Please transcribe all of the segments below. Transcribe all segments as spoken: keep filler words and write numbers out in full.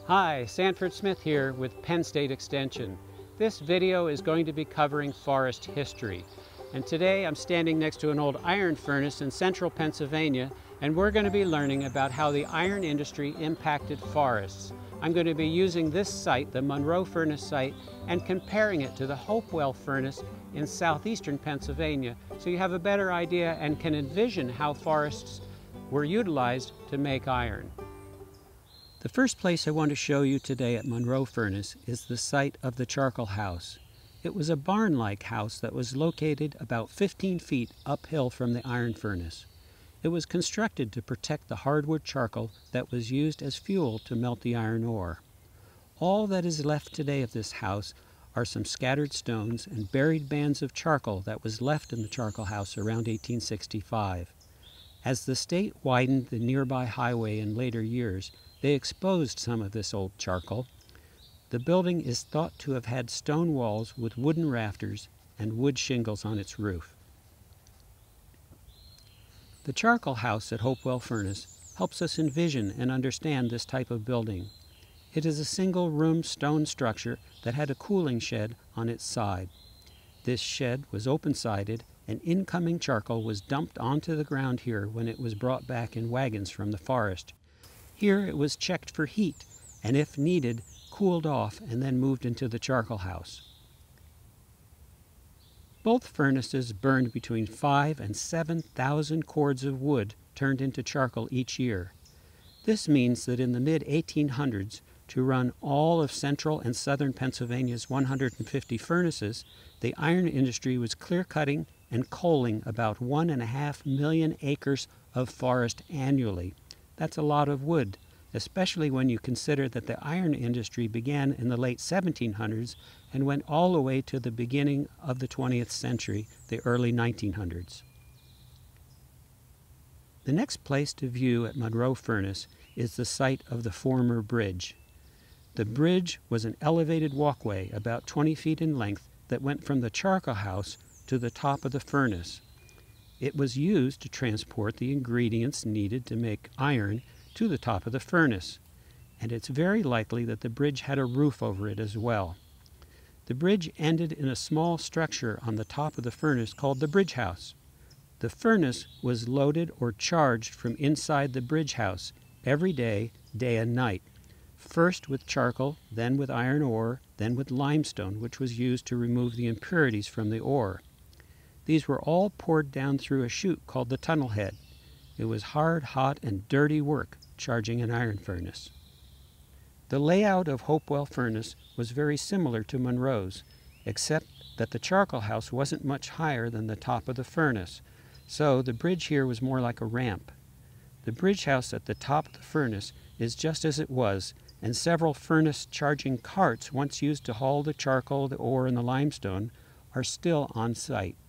Hi, Sanford Smith here with Penn State Extension. This video is going to be covering forest history. And today I'm standing next to an old iron furnace in central Pennsylvania, and we're going to be learning about how the iron industry impacted forests. I'm going to be using this site, the Monroe Furnace site, and comparing it to the Hopewell Furnace in southeastern Pennsylvania, so you have a better idea and can envision how forests were utilized to make iron. The first place I want to show you today at Monroe Furnace is the site of the charcoal house. It was a barn-like house that was located about fifteen feet uphill from the iron furnace. It was constructed to protect the hardwood charcoal that was used as fuel to melt the iron ore. All that is left today of this house are some scattered stones and buried bands of charcoal that was left in the charcoal house around eighteen sixty-five. As the state widened the nearby highway in later years, they exposed some of this old charcoal. The building is thought to have had stone walls with wooden rafters and wood shingles on its roof. The charcoal house at Hopewell Furnace helps us envision and understand this type of building. It is a single-room stone structure that had a cooling shed on its side. This shed was open-sided, and incoming charcoal was dumped onto the ground here when it was brought back in wagons from the forest. Here it was checked for heat, and if needed, cooled off and then moved into the charcoal house. Both furnaces burned between five and seven thousand cords of wood turned into charcoal each year. This means that in the mid eighteen hundreds, to run all of central and southern Pennsylvania's one hundred fifty furnaces, the iron industry was clear-cutting and coaling about one and a half million acres of forest annually. That's a lot of wood, especially when you consider that the iron industry began in the late seventeen hundreds and went all the way to the beginning of the twentieth century, the early nineteen hundreds. The next place to view at Monroe Furnace is the site of the former bridge. The bridge was an elevated walkway about twenty feet in length that went from the charcoal house to the top of the furnace. It was used to transport the ingredients needed to make iron to the top of the furnace, and it's very likely that the bridge had a roof over it as well. The bridge ended in a small structure on the top of the furnace called the bridge house. The furnace was loaded or charged from inside the bridge house every day, day and night, first with charcoal, then with iron ore, then with limestone, which was used to remove the impurities from the ore. These were all poured down through a chute called the tunnel head. It was hard, hot, and dirty work charging an iron furnace. The layout of Hopewell Furnace was very similar to Monroe's, except that the charcoal house wasn't much higher than the top of the furnace, so the bridge here was more like a ramp. The bridge house at the top of the furnace is just as it was, and several furnace charging carts, once used to haul the charcoal, the ore, and the limestone, are still on site.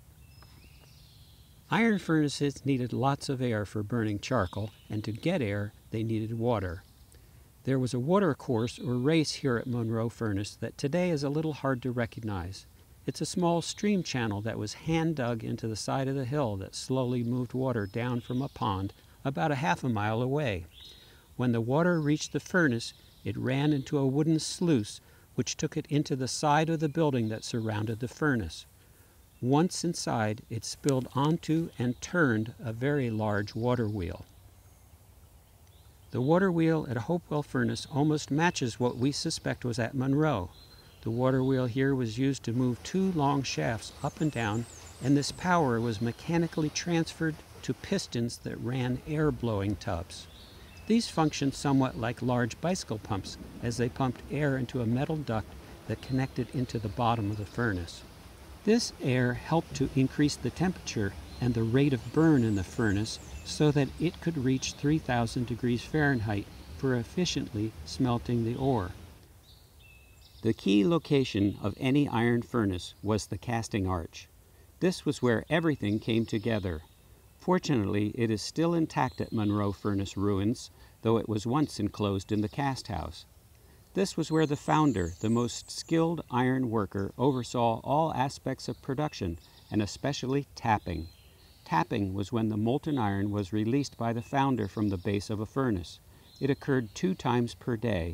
Iron furnaces needed lots of air for burning charcoal, and to get air, they needed water. There was a water course or race here at Monroe Furnace that today is a little hard to recognize. It's a small stream channel that was hand-dug into the side of the hill that slowly moved water down from a pond about a half a mile away. When the water reached the furnace, it ran into a wooden sluice which took it into the side of the building that surrounded the furnace. Once inside, it spilled onto and turned a very large water wheel. The water wheel at Hopewell Furnace almost matches what we suspect was at Monroe. The water wheel here was used to move two long shafts up and down, and this power was mechanically transferred to pistons that ran air-blowing tubs. These functioned somewhat like large bicycle pumps, as they pumped air into a metal duct that connected into the bottom of the furnace. This air helped to increase the temperature and the rate of burn in the furnace so that it could reach three thousand degrees Fahrenheit for efficiently smelting the ore. The key location of any iron furnace was the casting arch. This was where everything came together. Fortunately, it is still intact at Monroe Furnace ruins, though it was once enclosed in the cast house. This was where the founder, the most skilled iron worker, oversaw all aspects of production, and especially tapping. Tapping was when the molten iron was released by the founder from the base of a furnace. It occurred two times per day,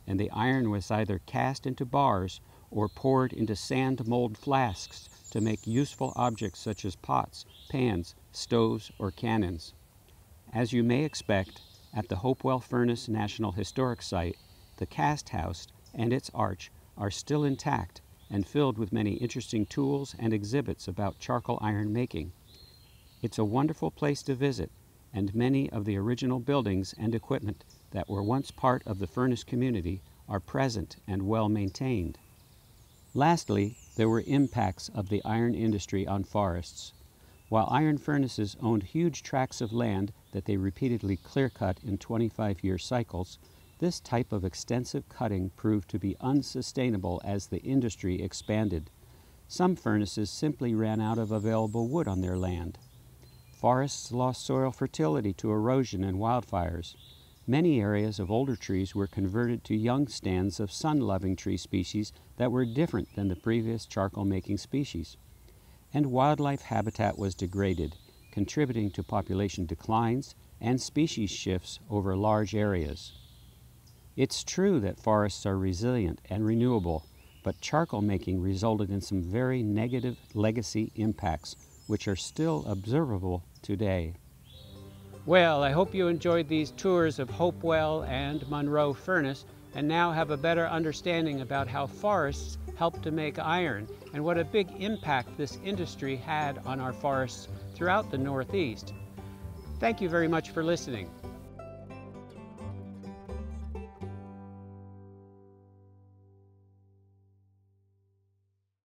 and the iron was either cast into bars or poured into sand mold flasks to make useful objects such as pots, pans, stoves, or cannons. As you may expect, at the Hopewell Furnace National Historic Site, the cast house and its arch are still intact and filled with many interesting tools and exhibits about charcoal iron making. It's a wonderful place to visit, and many of the original buildings and equipment that were once part of the furnace community are present and well maintained. Lastly, there were impacts of the iron industry on forests. While iron furnaces owned huge tracts of land that they repeatedly clear-cut in twenty-five year cycles, this type of extensive cutting proved to be unsustainable as the industry expanded. Some furnaces simply ran out of available wood on their land. Forests lost soil fertility to erosion and wildfires. Many areas of older trees were converted to young stands of sun-loving tree species that were different than the previous charcoal-making species. And wildlife habitat was degraded, contributing to population declines and species shifts over large areas. It's true that forests are resilient and renewable, but charcoal making resulted in some very negative legacy impacts, which are still observable today. Well, I hope you enjoyed these tours of Hopewell and Monroe Furnace and now have a better understanding about how forests help to make iron and what a big impact this industry had on our forests throughout the Northeast. Thank you very much for listening.